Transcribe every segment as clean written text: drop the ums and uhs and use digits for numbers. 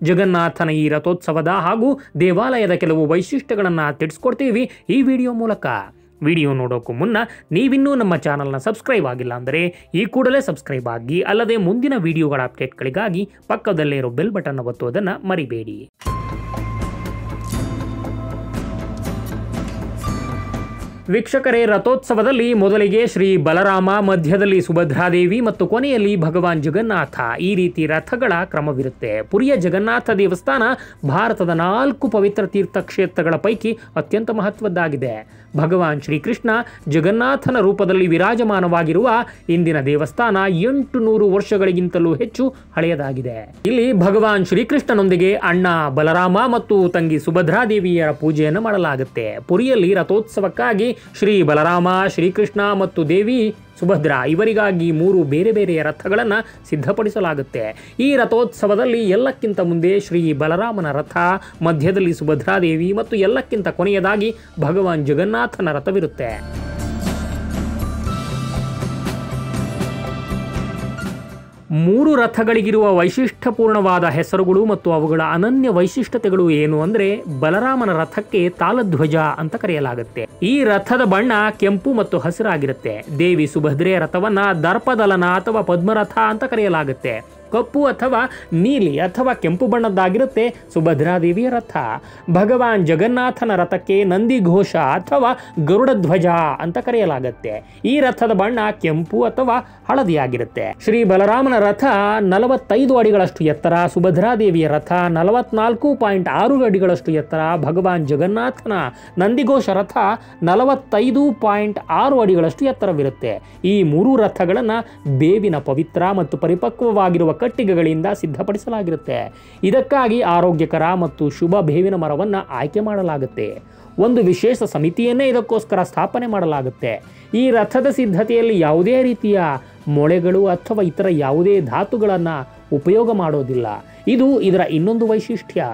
ಜಗನ್ನಾಥನ ಈ ರಥೋತ್ಸವದ ಹಾಗೂ ದೇವಾಲಯದ ಕೆಲವು ವೈಶಿಷ್ಟ್ಯಗಳನ್ನು ತಿಳಿಸ್ಕೊಡ್ತೀವಿ ಈ ವಿಡಿಯೋ ಮೂಲಕ. ವಿಡಿಯೋ ನೋಡೋಕ್ಕೂ ಮುನ್ನ ನೀವಿನ್ನೂ ನಮ್ಮ ಚಾನಲ್ನ ಸಬ್ಸ್ಕ್ರೈಬ್ ಆಗಿಲ್ಲ ಅಂದರೆ ಈ ಕೂಡಲೇ ಸಬ್ಸ್ಕ್ರೈಬ್ ಆಗಿ, ಅಲ್ಲದೆ ಮುಂದಿನ ವಿಡಿಯೋಗಳ ಅಪ್ಡೇಟ್ಗಳಿಗಾಗಿ ಪಕ್ಕದಲ್ಲೇ ಇರೋ ಬೆಲ್ ಬಟನ್ ಒತ್ತೋದನ್ನು ಮರಿಬೇಡಿ. ವೀಕ್ಷಕರೇ, ರಥೋತ್ಸವದಲ್ಲಿ ಮೊದಲಿಗೆ ಶ್ರೀ ಬಲರಾಮ, ಮಧ್ಯದಲ್ಲಿ ಸುಭದ್ರಾದೇವಿ ಮತ್ತು ಕೊನೆಯಲ್ಲಿ ಭಗವಾನ್ ಜಗನ್ನಾಥ ಈ ರೀತಿ ರಥಗಳ ಕ್ರಮವಿರುತ್ತೆ. ಪುರಿಯ ಜಗನ್ನಾಥ ದೇವಸ್ಥಾನ ಭಾರತದ 4 ಪವಿತ್ರ ತೀರ್ಥಕ್ಷೇತ್ರಗಳ ಪೈಕಿ ಅತ್ಯಂತ ಮಹತ್ವದ್ದಾಗಿದೆ. ಭಗವಾನ್ ಶ್ರೀಕೃಷ್ಣ ಜಗನ್ನಾಥನ ರೂಪದಲ್ಲಿ ವಿರಾಜಮಾನವಾಗಿರುವ ಇಂದಿನ ದೇವಸ್ಥಾನ 800 ವರ್ಷಗಳಿಗಿಂತಲೂ ಹೆಚ್ಚು ಹಳೆಯದಾಗಿದೆ. ಇಲ್ಲಿ ಭಗವಾನ್ ಶ್ರೀಕೃಷ್ಣನೊಂದಿಗೆ ಅಣ್ಣ ಬಲರಾಮ ಮತ್ತು ತಂಗಿ ಸುಭದ್ರಾದೇವಿಯರ ಪೂಜೆಯನ್ನು ಮಾಡಲಾಗುತ್ತೆ. ಪುರಿಯಲ್ಲಿ ರಥೋತ್ಸವಕ್ಕಾಗಿ ಶ್ರೀ ಬಲರಾಮ, ಶ್ರೀಕೃಷ್ಣ ಮತ್ತು ದೇವಿ ಸುಭದ್ರಾ ಇವರಿಗಾಗಿ 3 ಬೇರೆ ಬೇರೆಯ ರಥಗಳನ್ನು ಸಿದ್ಧಪಡಿಸಲಾಗುತ್ತೆ. ಈ ರಥೋತ್ಸವದಲ್ಲಿ ಎಲ್ಲಕ್ಕಿಂತ ಮುಂದೆ ಶ್ರೀ ಬಲರಾಮನ ರಥ, ಮಧ್ಯದಲ್ಲಿ ಸುಭದ್ರಾದೇವಿ ಮತ್ತು ಎಲ್ಲಕ್ಕಿಂತ ಕೊನೆಯದಾಗಿ ಭಗವಾನ್ ಜಗನ್ನಾಥನ ರಥವಿರುತ್ತೆ. ಮೂರು ರಥಗಳಿಗಿರುವ ವೈಶಿಷ್ಟ್ಯಪೂರ್ಣವಾದ ಹೆಸರುಗಳು ಮತ್ತು ಅವುಗಳ ಅನನ್ಯ ವೈಶಿಷ್ಟ್ಯತೆಗಳು ಏನು ಅಂದರೆ, ಬಲರಾಮನ ರಥಕ್ಕೆ ತಾಲಧ್ವಜ ಅಂತ ಕರೆಯಲಾಗುತ್ತೆ. ಈ ರಥದ ಬಣ್ಣ ಕೆಂಪು ಮತ್ತು ಹಸಿರಾಗಿರುತ್ತೆ. ದೇವಿ ಸುಭದ್ರೆಯ ರಥವನ್ನ ದರ್ಪದಲನ ಅಥವಾ ಪದ್ಮರಥ ಅಂತ ಕರೆಯಲಾಗುತ್ತೆ. ಕಪ್ಪು ಅಥವಾ ನೀಲಿ ಅಥವಾ ಕೆಂಪು ಬಣ್ಣದ್ದಾಗಿರುತ್ತೆ ಸುಭದ್ರಾದೇವಿಯ ರಥ. ಭಗವಾನ್ ಜಗನ್ನಾಥನ ರಥಕ್ಕೆ ನಂದಿಘೋಷ ಅಥವಾ ಗರುಡ ಧ್ವಜ ಅಂತ ಕರೆಯಲಾಗುತ್ತೆ. ಈ ರಥದ ಬಣ್ಣ ಕೆಂಪು ಅಥವಾ ಹಳದಿಯಾಗಿರುತ್ತೆ. ಶ್ರೀ ಬಲರಾಮನ ರಥ 45 ಅಡಿಗಳಷ್ಟು ಎತ್ತರ, ಸುಭದ್ರಾದೇವಿಯ ರಥ 44.6 ಅಡಿಗಳಷ್ಟು ಎತ್ತರ, ಭಗವಾನ್ ಜಗನ್ನಾಥನ ನಂದಿಘೋಷ ರಥ 45.6 ಅಡಿಗಳಷ್ಟು ಎತ್ತರವಿರುತ್ತೆ. ಈ 3 ರಥಗಳನ್ನು ಬೇವಿನ ಪವಿತ್ರ ಮತ್ತು ಪರಿಪಕ್ವವಾಗಿರುವ ಕಟ್ಟಿಗೆಗಳಿಂದ ಸಿದ್ಧಪಡಿಸಲಾಗಿರುತ್ತೆ. ಇದಕ್ಕಾಗಿ ಆರೋಗ್ಯಕರ ಮತ್ತು ಶುಭ ಬೇವಿನ ಮರವನ್ನು ಆಯ್ಕೆ ಮಾಡಲಾಗುತ್ತೆ. ಒಂದು ವಿಶೇಷ ಸಮಿತಿಯನ್ನೇ ಇದಕ್ಕೋಸ್ಕರ ಸ್ಥಾಪನೆ ಮಾಡಲಾಗುತ್ತೆ. ಈ ರಥದ ಸಿದ್ಧತೆಯಲ್ಲಿ ಯಾವುದೇ ರೀತಿಯ ಮೊಳೆಗಳು ಅಥವಾ ಇತರ ಯಾವುದೇ ಧಾತುಗಳನ್ನು ಉಪಯೋಗ ಮಾಡೋದಿಲ್ಲ. ಇದು ಇದರ ಇನ್ನೊಂದು ವೈಶಿಷ್ಟ್ಯ.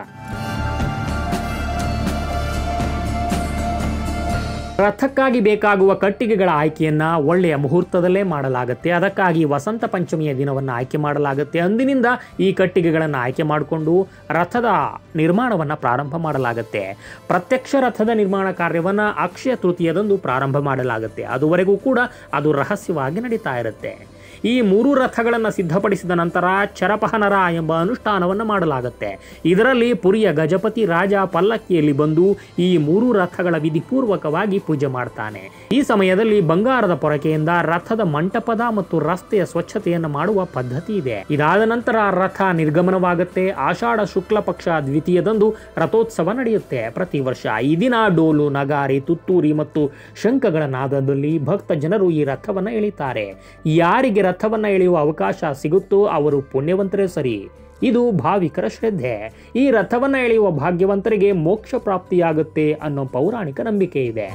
ರಥಕ್ಕಾಗಿ ಬೇಕಾಗುವ ಕಟ್ಟಿಗೆಗಳ ಆಯ್ಕೆಯನ್ನು ಒಳ್ಳೆಯ ಮುಹೂರ್ತದಲ್ಲೇ ಮಾಡಲಾಗುತ್ತೆ. ಅದಕ್ಕಾಗಿ ವಸಂತ ಪಂಚಮಿಯ ದಿನವನ್ನು ಆಯ್ಕೆ ಮಾಡಲಾಗುತ್ತೆ. ಅಂದಿನಿಂದ ಈ ಕಟ್ಟಿಗೆಗಳನ್ನು ಆಯ್ಕೆ ಮಾಡಿಕೊಂಡು ರಥದ ನಿರ್ಮಾಣವನ್ನು ಪ್ರಾರಂಭ ಮಾಡಲಾಗುತ್ತೆ. ಪ್ರತ್ಯಕ್ಷ ರಥದ ನಿರ್ಮಾಣ ಕಾರ್ಯವನ್ನು ಅಕ್ಷಯ ತೃತೀಯದಂದು ಪ್ರಾರಂಭ ಮಾಡಲಾಗುತ್ತೆ. ಅದುವರೆಗೂ ಕೂಡ ಅದು ರಹಸ್ಯವಾಗಿ ನಡೀತಾ ಇರುತ್ತೆ. ಈ 3 ರಥಗಳನ್ನು ಸಿದ್ಧಪಡಿಸಿದ ನಂತರ ಚರಪಹನರ ಎಂಬ ಅನುಷ್ಠಾನವನ್ನು ಮಾಡಲಾಗುತ್ತೆ. ಇದರಲ್ಲಿ ಪುರಿಯ ಗಜಪತಿ ರಾಜ ಪಲ್ಲಕ್ಕಿಯಲ್ಲಿ ಬಂದು ಈ 3 ರಥಗಳ ವಿಧಿಪೂರ್ವಕವಾಗಿ ಪೂಜೆ ಮಾಡ್ತಾನೆ. ಈ ಸಮಯದಲ್ಲಿ ಬಂಗಾರದ ಪೊರಕೆಯಿಂದ ರಥದ ಮಂಟಪದ ಮತ್ತು ರಸ್ತೆಯ ಸ್ವಚ್ಛತೆಯನ್ನು ಮಾಡುವ ಪದ್ಧತಿ ಇದೆ. ಇದಾದ ನಂತರ ರಥ ನಿರ್ಗಮನವಾಗುತ್ತೆ. ಆಷಾಢ ಶುಕ್ಲ ಪಕ್ಷ ದ್ವಿತೀಯದಂದು ರಥೋತ್ಸವ ನಡೆಯುತ್ತೆ. ಪ್ರತಿ ವರ್ಷ ಈ ದಿನ ಡೋಲು, ನಗಾರಿ, ತುತ್ತೂರಿ ಮತ್ತು ಶಂಖಗಳ ನಾದದಲ್ಲಿ ಭಕ್ತ ಜನರು ಈ ರಥವನ್ನು ಎಳಿತಾರೆ. ಯಾರಿಗೆ ರಥವನ್ನ ಎಳೆಯುವ ಅವಕಾಶ ಸಿಗುತ್ತೋ ಅವರು ಪುಣ್ಯವಂತರೇ ಸರಿ. ಇದು ಭಾವಿಕರ ಶ್ರದ್ಧೆ. ಈ ರಥವನ್ನ ಎಳೆಯುವ ಭಾಗ್ಯವಂತರಿಗೆ ಮೋಕ್ಷ ಪ್ರಾಪ್ತಿಯಾಗುತ್ತೆ ಅನ್ನೋ ಪೌರಾಣಿಕ ನಂಬಿಕೆ ಇದೆ.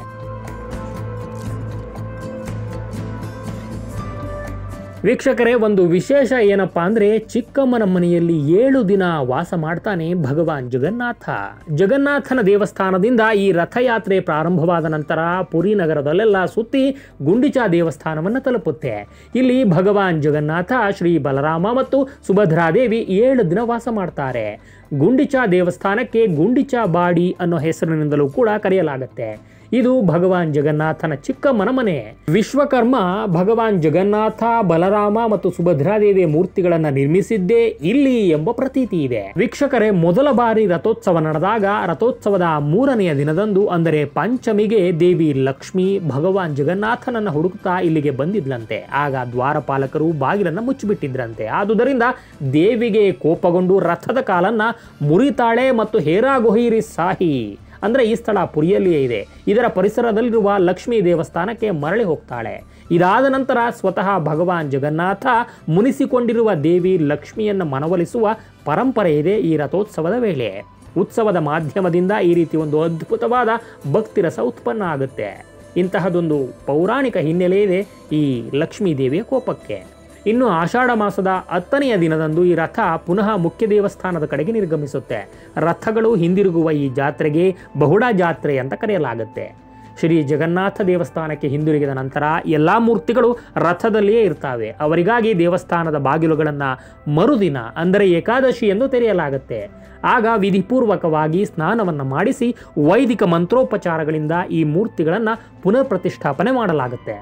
ವೀಕ್ಷಕರೇ, ಒಂದು ವಿಶೇಷ ಏನಪ್ಪಾ ಅಂದರೆ, ಚಿಕ್ಕಮ್ಮನ ಮನೆಯಲ್ಲಿ 7 ದಿನ ವಾಸ ಮಾಡ್ತಾನೆ ಭಗವಾನ್ ಜಗನ್ನಾಥ. ಜಗನ್ನಾಥನ ದೇವಸ್ಥಾನದಿಂದ ಈ ರಥಯಾತ್ರೆ ಪ್ರಾರಂಭವಾದ ನಂತರ ಪುರಿ ನಗರದಲ್ಲೆಲ್ಲ ಸುತ್ತಿ ಗುಂಡಿಚಾ ದೇವಸ್ಥಾನವನ್ನು ತಲುಪುತ್ತೆ. ಇಲ್ಲಿ ಭಗವಾನ್ ಜಗನ್ನಾಥ, ಶ್ರೀ ಬಲರಾಮ ಮತ್ತು ಸುಭದ್ರಾದೇವಿ 7 ದಿನ ವಾಸ ಮಾಡ್ತಾರೆ. ಗುಂಡಿಚಾ ದೇವಸ್ಥಾನಕ್ಕೆ ಗುಂಡಿಚಾ ಬಾಡಿ ಅನ್ನೋ ಹೆಸರಿನಿಂದಲೂ ಕೂಡ ಕರೆಯಲಾಗುತ್ತೆ. ಇದು ಭಗವಾನ್ ಜಗನ್ನಾಥನ ಚಿಕ್ಕಮ್ಮನ ಮನೆ. ವಿಶ್ವಕರ್ಮ ಭಗವಾನ್ ಜಗನ್ನಾಥ, ಬಲರಾಮ ಮತ್ತು ಸುಭದ್ರಾದೇವಿಯ ಮೂರ್ತಿಗಳನ್ನು ನಿರ್ಮಿಸಿದ್ದೇ ಇಲ್ಲಿ ಎಂಬ ಪ್ರತೀತಿ ಇದೆ. ವೀಕ್ಷಕರೇ, ಮೊದಲ ಬಾರಿ ರಥೋತ್ಸವ ನಡೆದಾಗ ರಥೋತ್ಸವದ 3ನೆಯ ದಿನದಂದು ಅಂದರೆ ಪಂಚಮಿಗೆ ದೇವಿ ಲಕ್ಷ್ಮಿ ಭಗವಾನ್ ಜಗನ್ನಾಥನನ್ನ ಹುಡುಕ್ತಾ ಇಲ್ಲಿಗೆ ಬಂದಿದ್ಲಂತೆ. ಆಗ ದ್ವಾರಪಾಲಕರು ಬಾಗಿಲನ್ನು ಮುಚ್ಚಿಬಿಟ್ಟಿದ್ರಂತೆ. ಆದುದರಿಂದ ದೇವಿಗೆ ಕೋಪಗೊಂಡು ರಥದ ಕಾಲನ್ನ ಮುರಿತಾಳೆ ಮತ್ತು ಹೇರಾಗೊಹಿರಿ ಸಾಹಿ ಅಂದರೆ ಈ ಸ್ಥಳ ಪುರಿಯಲ್ಲಿಯೇ ಇದೆ. ಇದರ ಪರಿಸರದಲ್ಲಿರುವ ಲಕ್ಷ್ಮೀ ದೇವಸ್ಥಾನಕ್ಕೆ ಮರಳಿ ಹೋಗ್ತಾಳೆ. ಇದಾದ ನಂತರ ಸ್ವತಃ ಭಗವಾನ್ ಜಗನ್ನಾಥ ಮುನಿಸಿಕೊಂಡಿರುವ ದೇವಿ ಲಕ್ಷ್ಮಿಯನ್ನು ಮನವೊಲಿಸುವ ಪರಂಪರೆ ಇದೆ ಈ ರಥೋತ್ಸವದ ವೇಳೆ. ಉತ್ಸವದ ಮಾಧ್ಯಮದಿಂದ ಈ ರೀತಿ ಒಂದು ಅದ್ಭುತವಾದ ಭಕ್ತಿರಸ ಉತ್ಪನ್ನ ಆಗುತ್ತೆ. ಇಂತಹದೊಂದು ಪೌರಾಣಿಕ ಹಿನ್ನೆಲೆ ಇದೆ ಈ ಲಕ್ಷ್ಮೀ ದೇವಿಯ ಕೋಪಕ್ಕೆ. ಇನ್ನು ಆಷಾಢ ಮಾಸದ 10ನೆಯ ದಿನದಂದು ಈ ರಥ ಪುನಃ ಮುಖ್ಯ ದೇವಸ್ಥಾನದ ಕಡೆಗೆ ನಿರ್ಗಮಿಸುತ್ತೆ. ರಥಗಳು ಹಿಂದಿರುಗುವ ಈ ಜಾತ್ರೆಗೆ ಬಹುಡ ಜಾತ್ರೆ ಅಂತ ಕರೆಯಲಾಗುತ್ತೆ. ಶ್ರೀ ಜಗನ್ನಾಥ ದೇವಸ್ಥಾನಕ್ಕೆ ಹಿಂದಿರುಗಿದ ನಂತರ ಎಲ್ಲ ಮೂರ್ತಿಗಳು ರಥದಲ್ಲಿಯೇ ಇರ್ತವೆ. ಅವರಿಗಾಗಿ ದೇವಸ್ಥಾನದ ಬಾಗಿಲುಗಳನ್ನು ಮರುದಿನ ಅಂದರೆ ಏಕಾದಶಿ ಎಂದು ತೆರೆಯಲಾಗುತ್ತೆ. ಆಗ ವಿಧಿಪೂರ್ವಕವಾಗಿ ಸ್ನಾನವನ್ನು ಮಾಡಿಸಿ ವೈದಿಕ ಮಂತ್ರೋಪಚಾರಗಳಿಂದ ಈ ಮೂರ್ತಿಗಳನ್ನು ಪುನರ್ ಪ್ರತಿಷ್ಠಾಪನೆ ಮಾಡಲಾಗುತ್ತೆ.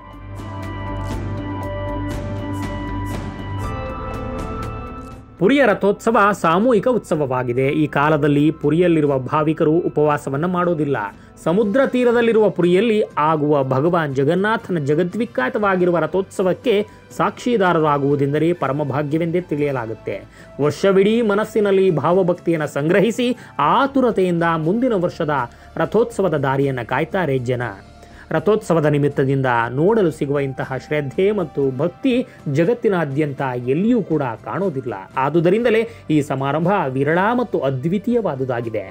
ಪುರಿಯ ರಥೋತ್ಸವ ಸಾಮೂಹಿಕ ಉತ್ಸವವಾಗಿದೆ. ಈ ಕಾಲದಲ್ಲಿ ಪುರಿಯಲ್ಲಿರುವ ಭಾವಿಕರು ಉಪವಾಸವನ್ನು ಮಾಡೋದಿಲ್ಲ. ಸಮುದ್ರ ತೀರದಲ್ಲಿರುವ ಪುರಿಯಲ್ಲಿ ಆಗುವ ಭಗವಾನ್ ಜಗನ್ನಾಥನ ಜಗದ್ವಿಖ್ಯಾತವಾಗಿರುವ ರಥೋತ್ಸವಕ್ಕೆ ಸಾಕ್ಷಿದಾರರಾಗುವುದೆಂದರೆ ಪರಮಭಾಗ್ಯವೆಂದೇ ತಿಳಿಯಲಾಗುತ್ತೆ. ವರ್ಷವಿಡೀ ಮನಸ್ಸಿನಲ್ಲಿ ಭಾವಭಕ್ತಿಯನ್ನು ಸಂಗ್ರಹಿಸಿ ಆತುರತೆಯಿಂದ ಮುಂದಿನ ವರ್ಷದ ರಥೋತ್ಸವದ ದಾರಿಯನ್ನು ಕಾಯ್ತಾರೆ ಜನ. ರಥೋತ್ಸವದ ನಿಮಿತ್ತದಿಂದ ನೋಡಲು ಸಿಗುವ ಇಂತಹ ಶ್ರದ್ಧೆ ಮತ್ತು ಭಕ್ತಿ ಜಗತ್ತಿನಾದ್ಯಂತ ಎಲ್ಲಿಯೂ ಕೂಡ ಕಾಣೋದಿಲ್ಲ. ಆದುದರಿಂದಲೇ ಈ ಸಮಾರಂಭ ವಿರಳ ಮತ್ತು ಅದ್ವಿತೀಯವಾದುದಾಗಿದೆ.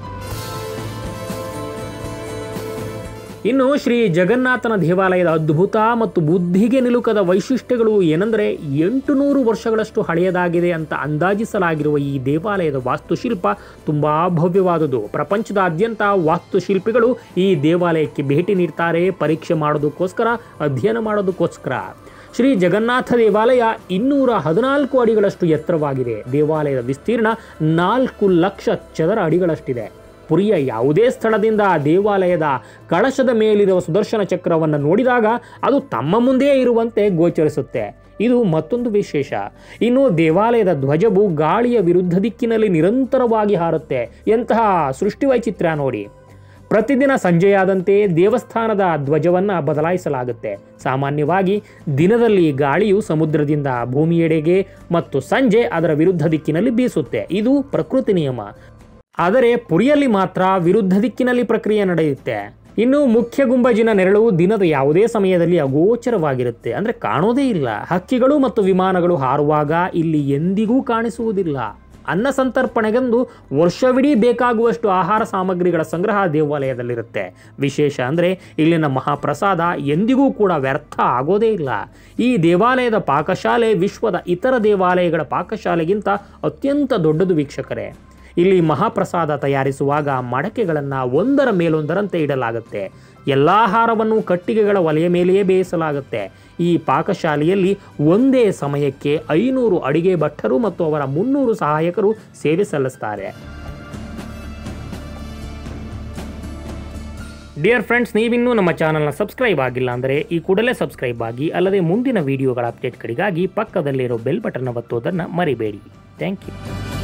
ಇನ್ನು ಶ್ರೀ ಜಗನ್ನಾಥನ ದೇವಾಲಯದ ಅದ್ಭುತ ಮತ್ತು ಬುದ್ಧಿಗೆ ನಿಲುಕದ ವೈಶಿಷ್ಟ್ಯಗಳು ಏನೆಂದರೆ 800 ವರ್ಷಗಳಷ್ಟು ಹಳೆಯದಾಗಿದೆ ಅಂತ ಅಂದಾಜಿಸಲಾಗಿರುವ ಈ ದೇವಾಲಯದ ವಾಸ್ತುಶಿಲ್ಪ ತುಂಬ ಭವ್ಯವಾದುದು. ಪ್ರಪಂಚದಾದ್ಯಂತ ವಾಸ್ತುಶಿಲ್ಪಿಗಳು ಈ ದೇವಾಲಯಕ್ಕೆ ಭೇಟಿ ನೀಡ್ತಾರೆ, ಪರೀಕ್ಷೆ ಮಾಡೋದಕ್ಕೋಸ್ಕರ, ಅಧ್ಯಯನ ಮಾಡೋದಕ್ಕೋಸ್ಕರ. ಶ್ರೀ ಜಗನ್ನಾಥ ದೇವಾಲಯ 214 ಅಡಿಗಳಷ್ಟು ಎತ್ತರವಾಗಿದೆ. ದೇವಾಲಯದ ವಿಸ್ತೀರ್ಣ 4 ಲಕ್ಷ ಚದರ ಅಡಿಗಳಷ್ಟಿದೆ. ಪುರಿಯ ಯಾವುದೇ ಸ್ಥಳದಿಂದ ದೇವಾಲಯದ ಕಳಶದ ಮೇಲಿರುವ ಸುದರ್ಶನ ಚಕ್ರವನ್ನು ನೋಡಿದಾಗ ಅದು ತಮ್ಮ ಮುಂದೆಯೇ ಇರುವಂತೆ ಗೋಚರಿಸುತ್ತೆ. ಇದು ಮತ್ತೊಂದು ವಿಶೇಷ. ಇನ್ನು ದೇವಾಲಯದ ಧ್ವಜವು ಗಾಳಿಯ ವಿರುದ್ಧ ದಿಕ್ಕಿನಲ್ಲಿ ನಿರಂತರವಾಗಿ ಹಾರುತ್ತೆ. ಎಂತಹ ಸೃಷ್ಟಿ ವೈಚಿತ್ರ್ಯ ನೋಡಿ. ಪ್ರತಿದಿನ ಸಂಜೆಯಾದಂತೆ ದೇವಸ್ಥಾನದ ಧ್ವಜವನ್ನು ಬದಲಾಯಿಸಲಾಗುತ್ತೆ. ಸಾಮಾನ್ಯವಾಗಿ ದಿನದಲ್ಲಿ ಗಾಳಿಯು ಸಮುದ್ರದಿಂದ ಭೂಮಿಯೆಡೆಗೆ ಮತ್ತು ಸಂಜೆ ಅದರ ವಿರುದ್ಧ ದಿಕ್ಕಿನಲ್ಲಿ ಬೀಸುತ್ತೆ. ಇದು ಪ್ರಕೃತಿ ನಿಯಮ. ಆದರೆ ಪುರಿಯಲ್ಲಿ ಮಾತ್ರ ವಿರುದ್ಧ ದಿಕ್ಕಿನಲ್ಲಿ ಪ್ರಕ್ರಿಯೆ ನಡೆಯುತ್ತೆ. ಇನ್ನು ಮುಖ್ಯ ಗುಂಬಜಿನ ನೆರಳು ದಿನದ ಯಾವುದೇ ಸಮಯದಲ್ಲಿ ಅಗೋಚರವಾಗಿರುತ್ತೆ, ಅಂದರೆ ಕಾಣೋದೇ ಇಲ್ಲ. ಹಕ್ಕಿಗಳು ಮತ್ತು ವಿಮಾನಗಳು ಹಾರುವಾಗ ಇಲ್ಲಿ ಎಂದಿಗೂ ಕಾಣಿಸುವುದಿಲ್ಲ. ಅನ್ನ ಸಂತರ್ಪಣೆಗೆಂದು ವರ್ಷವಿಡೀ ಬೇಕಾಗುವಷ್ಟು ಆಹಾರ ಸಾಮಗ್ರಿಗಳ ಸಂಗ್ರಹ ದೇವಾಲಯದಲ್ಲಿರುತ್ತೆ. ವಿಶೇಷ ಅಂದರೆ ಇಲ್ಲಿನ ಮಹಾಪ್ರಸಾದ ಎಂದಿಗೂ ಕೂಡ ವ್ಯರ್ಥ ಆಗೋದೇ ಇಲ್ಲ. ಈ ದೇವಾಲಯದ ಪಾಕಶಾಲೆ ವಿಶ್ವದ ಇತರ ದೇವಾಲಯಗಳ ಪಾಕಶಾಲೆಗಿಂತ ಅತ್ಯಂತ ದೊಡ್ಡದು ವೀಕ್ಷಕರೇ. ಇಲ್ಲಿ ಮಹಾಪ್ರಸಾದ ತಯಾರಿಸುವಾಗ ಮಡಕೆಗಳನ್ನು ಒಂದರ ಮೇಲೊಂದರಂತೆ ಇಡಲಾಗುತ್ತೆ. ಎಲ್ಲ ಆಹಾರವನ್ನು ಕಟ್ಟಿಗೆಗಳ ಒಲೆಯ ಮೇಲೆಯೇ ಬೇಯಿಸಲಾಗುತ್ತೆ. ಈ ಪಾಕಶಾಲೆಯಲ್ಲಿ ಒಂದೇ ಸಮಯಕ್ಕೆ 500 ಅಡಿಗೆ ಭಟ್ಟರು ಮತ್ತು ಅವರ 300 ಸಹಾಯಕರು ಸೇವೆ ಸಲ್ಲಿಸ್ತಾರೆ. ಡಿಯರ್ ಫ್ರೆಂಡ್ಸ್, ನೀವಿನ್ನೂ ನಮ್ಮ ಚಾನಲ್ನ ಸಬ್ಸ್ಕ್ರೈಬ್ ಆಗಿಲ್ಲ ಅಂದರೆ ಈ ಕೂಡಲೇ ಸಬ್ಸ್ಕ್ರೈಬ್ ಆಗಿ. ಅಲ್ಲದೆ ಮುಂದಿನ ವಿಡಿಯೋಗಳ ಅಪ್ಡೇಟ್ಗಳಿಗಾಗಿ ಪಕ್ಕದಲ್ಲಿರೋ ಬೆಲ್ ಬಟನ್ ಒತ್ತೋದನ್ನು ಮರಿಬೇಡಿ. Thank you.